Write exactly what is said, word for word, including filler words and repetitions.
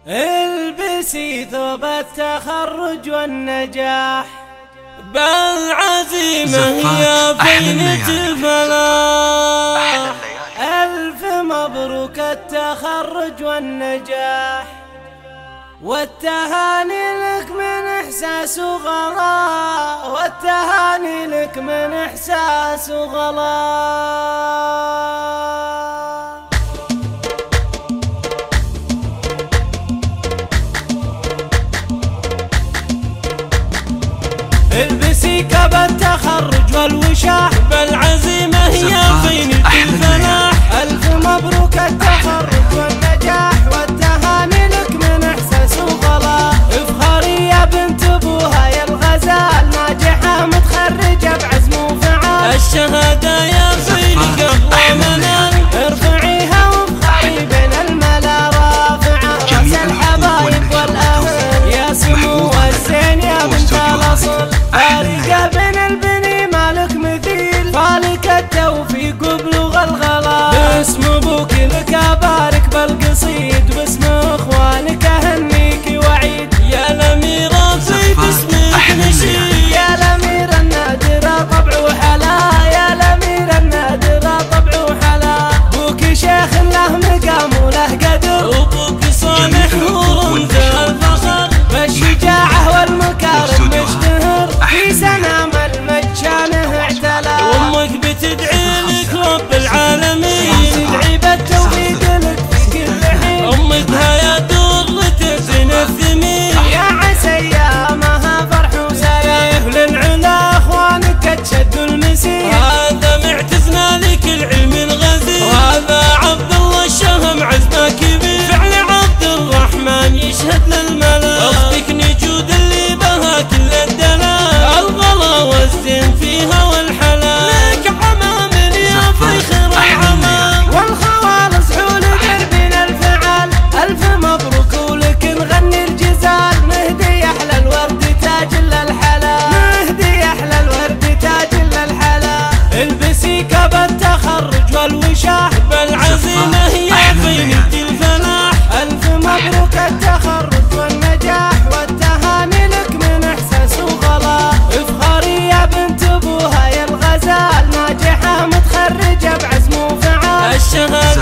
البسي ثوب التخرج والنجاح، بالعزيمة هي بينة الفلاح. ألف مبروك التخرج والنجاح، والتهاني لك من إحساس وغلاء، والتهاني لك من إحساس وغلاء. البسي كاب التخرج والوشاح، بالعزيمة هي بينة الفلاح. ألف مبروك التخرج والنجاح، والتهاني لك من إحساس وغلاء. افخري يا بنت أبوها يا الغزال، ناجحة متخرجة بعزم وفعال. الشهادة يا بينك أقوى منال، ارفعيها وافخري بين الملا رافعة. رأس الحبايب والأهل يا سمو الزين يا بنت الأصل. فارقة بين البني مالك مثيل، فالك التوفيق وبلوغ الغلا. باسم ابوك لك ابارك بالقصيد، واسم اخوانك اهنيك وعيد. يا الأميرة في باسمك نشيد، يا الأميرة النادرة طبع وحلا، يا الأميرة النادرة طبع وحلا. بوك شيخ له مقام وله قدر، وبوك صالح ورمز الفخر. بالشجاعة والمكارم مشتهر، في سنام المجانه اعتلى. وامك بتدعي لك رب العالمين، تدعي بالتوفيق لك في كل حين. امك يا درة زين الثمين، يا عسى ايامها فرح وسلام. للعلا اخوانك تشدوا المسير، هذا معتزنا لك العلم الغزير. وهذا عبد الله الشهم عزمه كبير، فعل عبد الرحمن يشهد للملا. اختك نجود اللي بها كل الدلال، الغلا والزين فيها والحلال. لك عمام يا فخر العمام، والخوالص حول دربنا الفعال. الف مبروك ولك نغني الجزال، نهدي احلى الورد تاج للحلا، نهدي احلى الورد تاج للحلا. البسي كاب التخرج والوشاح، بالعزيمة هي بينة الفلاح. ألف مبروك التخرج والنجاح، والتهاني لك من إحساس وغلاء. افخري يا بنت أبوها يا الغزال، ناجحة متخرجة بعزم وفعال. الشهادة